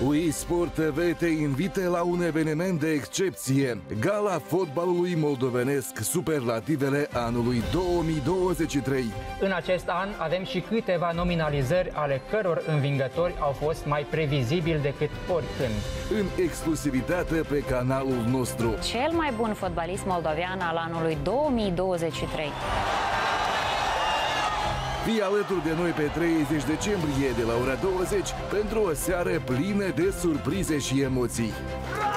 UI Sport TV te invită la un eveniment de excepție, Gala fotbalului moldovenesc, superlativele anului 2023. În acest an avem și câteva nominalizări ale căror învingători au fost mai previzibili decât oricând. În exclusivitate pe canalul nostru. Cel mai bun fotbalist moldovean al anului 2023. Fii alături de noi pe 30 decembrie de la ora 20 pentru o seară plină de surprize și emoții.